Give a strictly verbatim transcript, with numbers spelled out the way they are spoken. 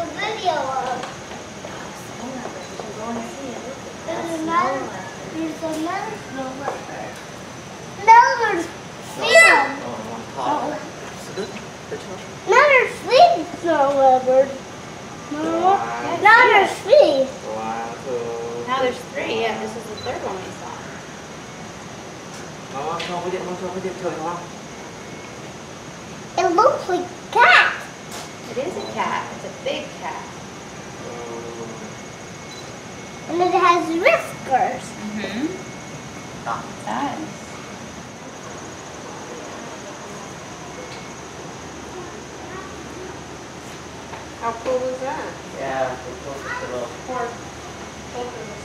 a video of. Go and see it. There's another, there's another snow leopard. No, there's three of them. Oh, Now there's three snow leopards. No, now there's three. Now there's three. Yeah, this is the third one we saw. It looks like a cat. It is a cat. It's a big cat. And it has whiskers. Mm-hmm. Oh, it does. How cool is that? Yeah, it's a little. Poor, poor